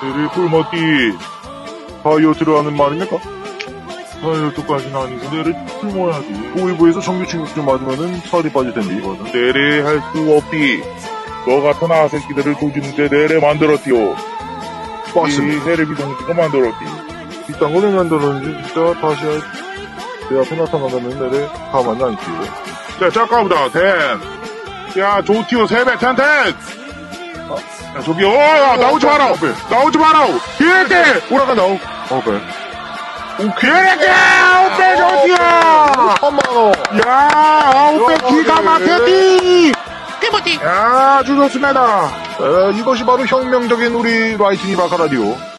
내래 굶었디. 다이어트를 하는 말입니까? 다이어트까지는 아니고 내래 굶어야지. 오이부에서 정규 침묵 좀 맞으면은 살이 빠질 텐데 이거는. 내래 할 수 없디. 너 같은 아새끼들을 조지는데 내래 만들었디요. 맞습니다. 내래 비동지가 만들었디. 이딴 거는 만들었는지 진짜 다시 내 앞에 나타나면은 내래 가만히 안 있지요. 자, 잠깐보다 댄. 야, 조티오 세배 텐텐. 야, 저기요, 나오지 마라! 나오지 마라! 기회게! 오라간다, 배. 기회게! 배 저기야! 3만원. 야, 배 기가 막혔디! 띠부띠. 야, 아주 좋습니다. 이것이 바로 혁명적인 우리 라이트니 바카라디오.